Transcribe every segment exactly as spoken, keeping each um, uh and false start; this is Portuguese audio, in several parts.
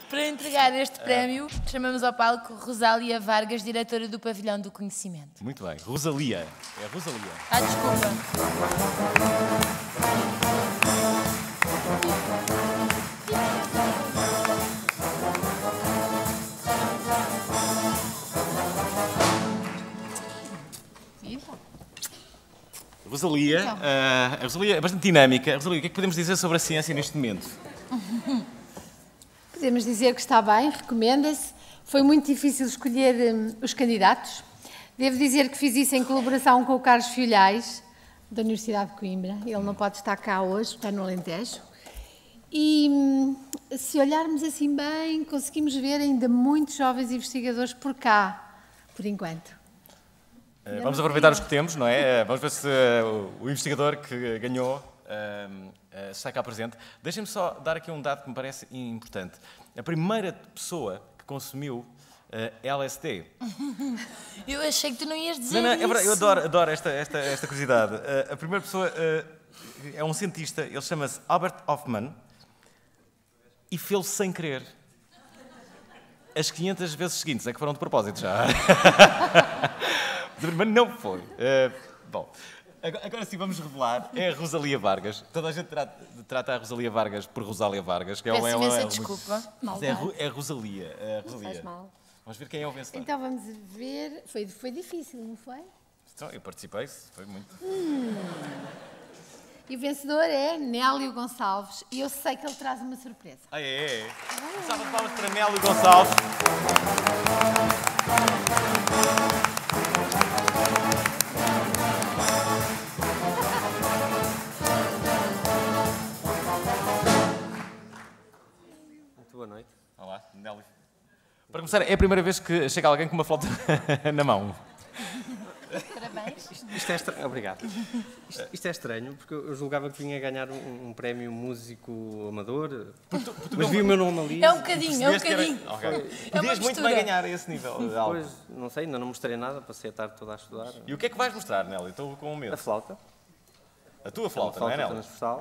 Para entregar este prémio, chamamos ao palco Rosália Vargas, diretora do Pavilhão do Conhecimento. Muito bem. Rosalia. É Rosalia. Ah, desculpa. Rosalia, Então. uh, a Rosalia é bastante dinâmica. Rosalia, o que é que podemos dizer sobre a ciência neste momento? Podemos dizer que está bem, recomenda-se. Foi muito difícil escolher um, os candidatos. Devo dizer que fiz isso em colaboração com o Carlos Filhais, da Universidade de Coimbra. Ele não pode estar cá hoje, está no Alentejo. E hum, se olharmos assim bem, conseguimos ver ainda muitos jovens investigadores por cá, por enquanto. Uh, vamos aproveitar os que temos, não é? Uh, vamos ver se uh, o investigador que ganhou uh, uh, está cá presente. Deixem-me só dar aqui um dado que me parece importante. A primeira pessoa que consumiu uh, L S D... Eu achei que tu não ias dizer não, não, isso. É verdade, eu adoro, adoro esta, esta, esta curiosidade. Uh, a primeira pessoa uh, é um cientista, ele chama-se Albert Hofmann, e fez sem querer. As quinhentas vezes seguintes, é que foram de propósito já. Mas não foi. Uh, bom, agora, agora sim vamos revelar. É a Rosalia Vargas. Toda a gente trata, trata a Rosalia Vargas por Rosália Vargas. Que é Peço uma, imensa é uma, desculpa. Mas é, Ru- é Rosalia. É Não Rosalia. faz mal. Vamos ver quem é o vencedor. Então vamos ver. Foi, foi difícil, não foi? Então, eu participei, foi muito. Hum. E o vencedor é Nélio Gonçalves. E eu sei que ele traz uma surpresa. Ah, é? é. Um salve de palmas para Nélio Gonçalves. Muito boa noite. Olá, Nélio. Para começar, é a primeira vez que chega alguém com uma flauta na mão. Parabéns. Isto, isto é estranho. Obrigado. Isto, isto é estranho, porque eu julgava que vinha ganhar um, um prémio músico amador, mas vi o meu nome ali. É um bocadinho, é um Percebeste que era- bocadinho. Ok. É uma Podias muito mistura. bem ganhar a esse nível de algo. Pois, não sei, ainda não mostrei nada, passei a tarde toda a estudar. E o que é que vais mostrar, Nélio? Estou com medo. A flauta. A tua flauta, a não é, flauta Nélio? transversal.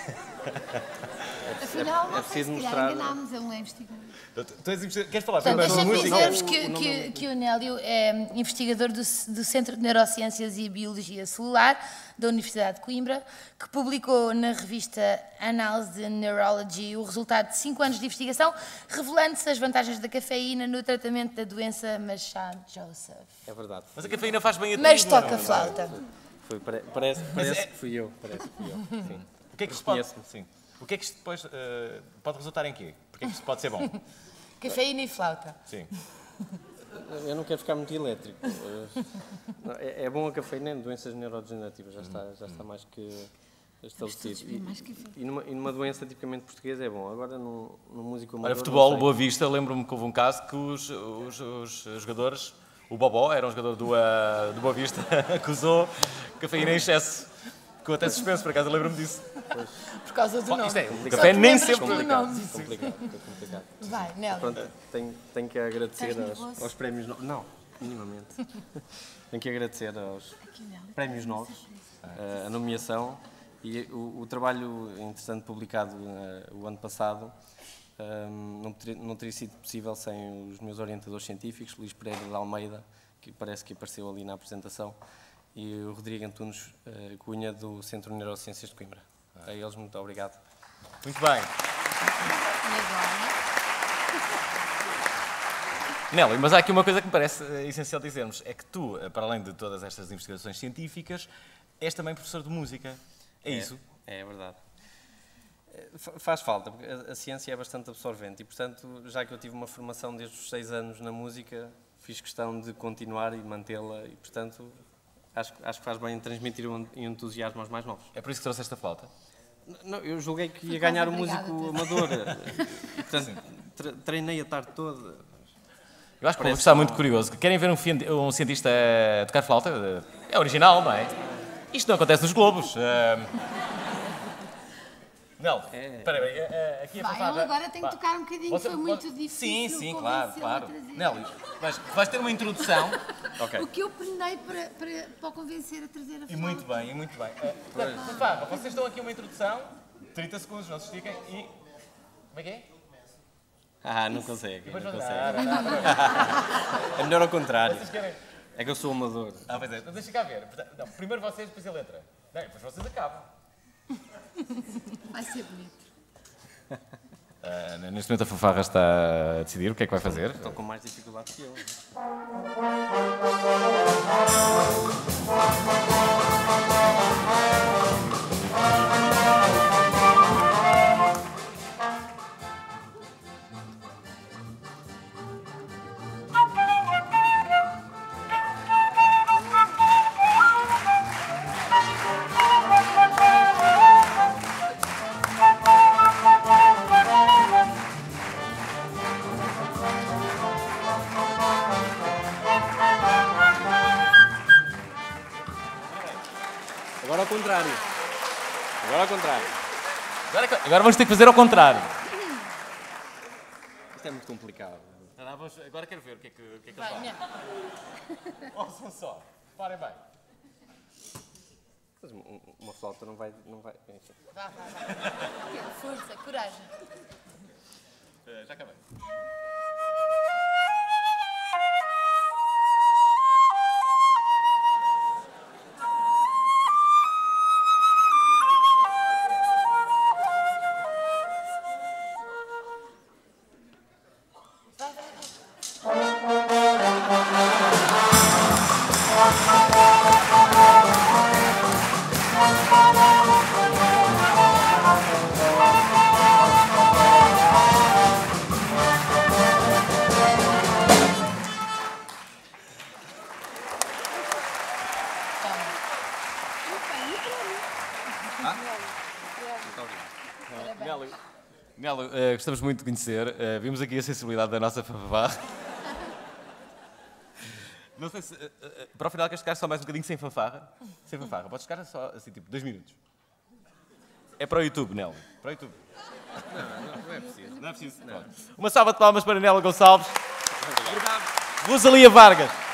Afinal, não é sei, preciso se calhar mostrar- enganámos a um investigador. Tu és investigador- Queres falar Portanto, primeiro deixa-me sobre música? dizer-vos que, o nome que, é- que o Nélio é investigador do, do Centro de Neurociências e Biologia Celular da Universidade de Coimbra, que publicou na revista Annals de Neurology o resultado de cinco anos de investigação, revelando-se as vantagens da cafeína no tratamento da doença Machado-Joseph. É verdade. Mas a cafeína faz bem a Mas tudo, não é? toca flauta. Foi, pare- parece parece é- que fui eu. Parece que fui eu. Sim. O que é que isto pode... Reconheço-me. Sim. O que é que isto depois eh, pode resultar em quê? Porque é que isto pode ser bom? Cafeína e flauta. Sim. Eu não quero ficar muito elétrico. Eh, não, É, é bom a cafeína em doenças neurodegenerativas, já está, já está mais que estabelecido. E, e, numa, e numa doença tipicamente portuguesa é bom. Agora, num, num músico amador... Olha, não futebol, sei. Boa Vista, lembro-me que houve um caso que os, os, os jogadores, o Bobó, era um jogador do, uh, do Boa Vista, acusou cafeína em excesso. Ficou até suspenso, por acaso, eu lembro-me disso. Por causa do Bom, nome. isto é, o Só café te nem lembras sempre... pelo Complicado, nome. complicado, é complicado. Vai, Nélio. Pronto, tenho, tenho que agradecer Estás aos, nervoso? aos prémios novos. Não, minimamente. Tenho que agradecer aos prémios novos, eh, a nomeação e o, o trabalho interessante publicado eh, o ano passado. eh, não, ter, não teria sido possível sem os meus orientadores científicos, Luís Pereira de Almeida, que parece que apareceu ali na apresentação, e o Rodrigo Antunes eh, Cunha, do Centro de Neurociências de Coimbra. A eles, muito obrigado. Muito bem. E agora? Nélio, mas há aqui uma coisa que me parece eh, essencial dizermos, é que tu, eh, para além de todas estas investigações científicas, és também professor de música. É, isso? É, é verdade. Eh, fa- Faz falta, porque a, a ciência é bastante absorvente e, portanto, já que eu tive uma formação desde os seis anos na música, fiz questão de continuar e mantê-la e, portanto, acho, que- acho que faz bem transmitir um entusiasmo aos mais novos. É por isso que trouxe esta flauta? N- Não, eu julguei que ia quase ganhar o obrigada, músico Pedro. amador e, portanto, tre- treinei a tarde toda. Eu acho que o Parece público está que muito não- curioso. Querem ver um, fien- um cientista a tocar flauta? É original, não é? Isto não acontece nos Globos. Uh... Nélio, É. espera aí, eh, eh, aqui a Vai, fanfarra- ele agora tem que Vá. tocar um bocadinho, Você- foi muito você- difícil Sim, sim, claro, convencê-lo a claro. trazer. Nélio, vais, vais ter uma introdução. Ok. O que eu penei para, para, para o convencer a trazer a flauta. E muito bem, e muito bem. Eh, portanto, fanfarra, vocês estão aqui uma introdução, trinta segundos, não se estiquem, e... Como é que é? Ah, não consegue, Depois não não consegue. dá, não dá. É melhor ao contrário. Vocês querem... É que eu sou amador. Ah, pois é. Então deixa cá ver. Portanto, não, primeiro vocês, depois ele entra. Não, depois vocês acabam. Vai ser bonito. Uh, neste momento a fanfarra está a decidir o que é que vai fazer. Estão com mais dificuldade que eu. Agora ao contrário. Agora ao contrário. Agora, agora vamos ter que fazer ao contrário. Isto é muito complicado. Não, não, vamos, agora quero ver o que é que, o que, é que Vai, ele não. faz. Ouçam só. Parem bem. Mas um- uma flauta não vai... Não vai... enfim. Vá, vá, vá. Força, coragem. Uh, já acabei. Nélio, Nélio, uh, gostamos muito de conhecer. Uh, vimos aqui a sensibilidade da nossa fanfarra. Não sei se... Uh, uh, para o final queres ficar só mais um bocadinho sem fanfarra? Sem fanfarra. Podes ficar só assim, tipo, dois minutos. É para o YouTube, Nélio. Para o YouTube. Não, não é preciso. Não é preciso. Pronto. Uma salva de palmas para Nélio Gonçalves. Rosalia Vargas.